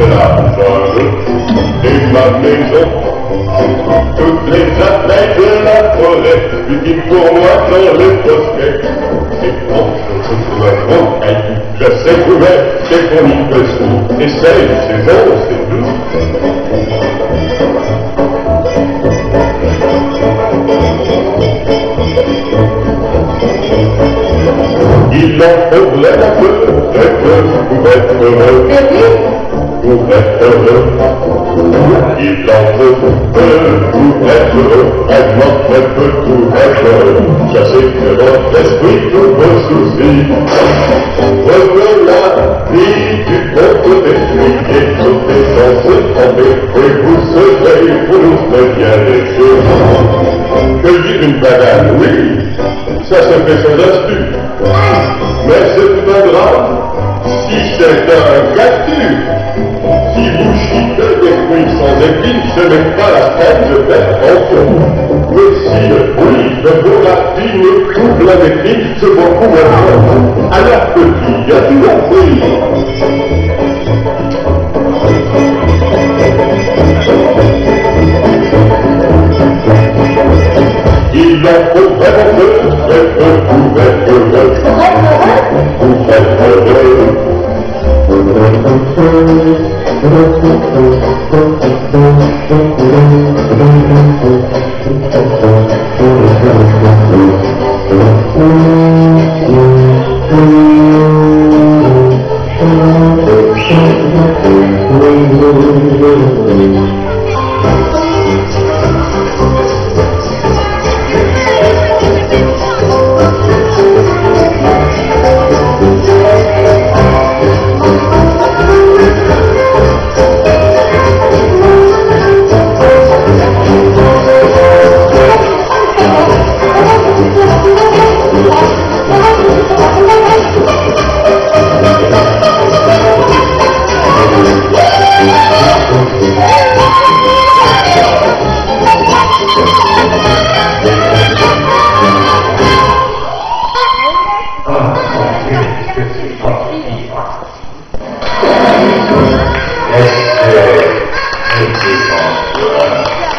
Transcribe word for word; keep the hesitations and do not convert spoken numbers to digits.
la jungle et ma maison. Toutes les abeilles de la forêt utiles pour moi dans le bosquet. Ces branches se trouvent un grand caillou, je sais couvert, c'est qu'on y peut sous. Essaye, c'est bon, c'est doux. Il en faudrait un peu pour être heureux, pour être heureux. Il en faut peu pour être heureux, vraiment très peu pour être heureux. Je sais que votre esprit tous vos soucis. Voilà, vie du compte des flics, toutes les chances tombées, et vous serez pour nous bien les choses. Cueillir une banane, oui, ça se fait sans astuce. Mais c'est tout un drame, si c'est un cactus. Si vous chitez des fruits sans épines, ce n'est pas la peine de faire attention. Mais si le fruit de vos racines tout plein d'épines, c'est beaucoup moins. Alors petit, y a tout compris. Il en faut vraiment peu, très peu pour être heureux. Pour être heureux. Est-ce que